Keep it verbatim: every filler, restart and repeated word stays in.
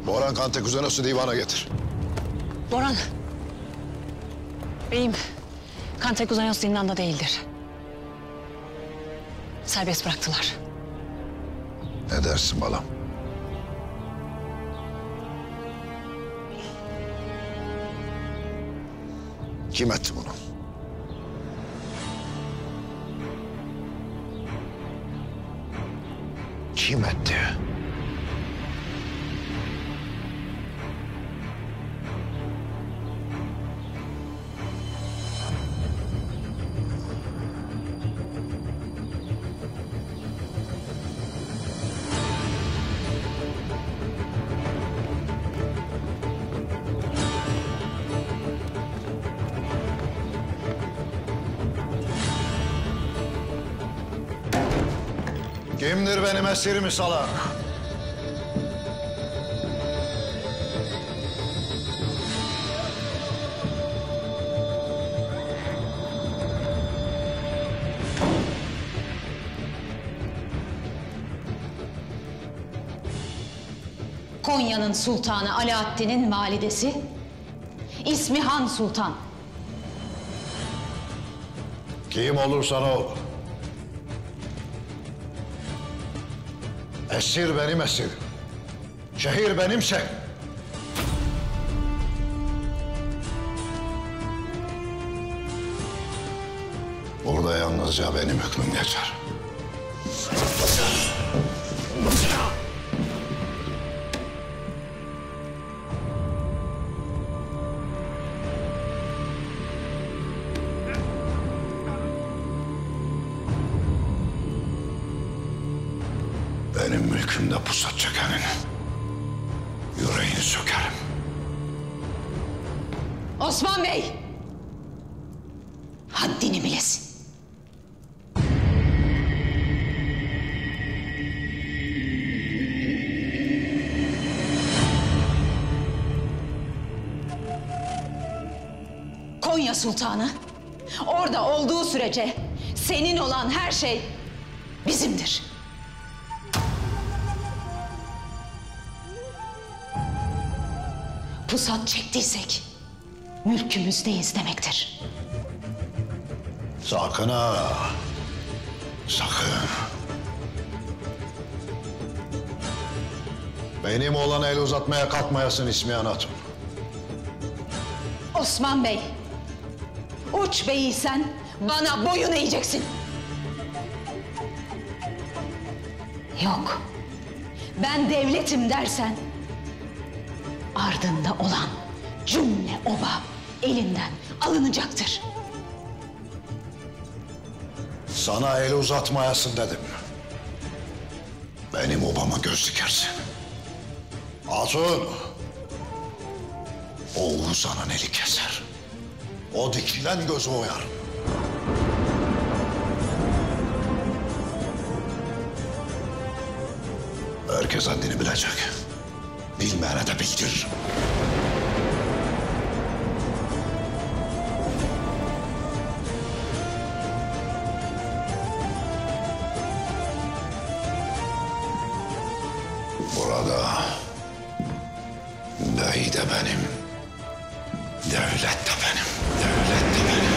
Boran Kantakuzenosu divana getir. Boran. Beyim, Kantakuzenosu zindanda değildir. Serbest bıraktılar. Ne dersin balam? Kim etti bunu? Kim etti? Kimdir benim esirimi salak? Konya'nın sultanı Alaaddin'in validesi, ismi Han Sultan. Kim olursan ol. Esir benim esir. Şehir benim şehir. Burada yalnızca benim hükmüm geçer. Benim mülkümde pusat çekenin yüreğini sökerim. Osman Bey! Haddini bilesin. Konya Sultanı orada olduğu sürece senin olan her şey bizimdir. Pusat çektiysek mülkümüzdeyiz demektir. Sakın ha. Sakın. Benim olan el uzatmaya kalkmayasın İsmihan Hatun. Osman Bey, uç beyiysen bana boyun eğeceksin. Yok, ben devletim dersen ardında olan cümle oba elinden alınacaktır. Sana el uzatmayasın dedim. Benim obama göz dikersin. Hatun, o uzanın eli keser. O dikilen gözü oyar. Herkes haddini bilecek. Bilmeyene de bildir. Burada bey de benim, devlet de benim, devlet de benim.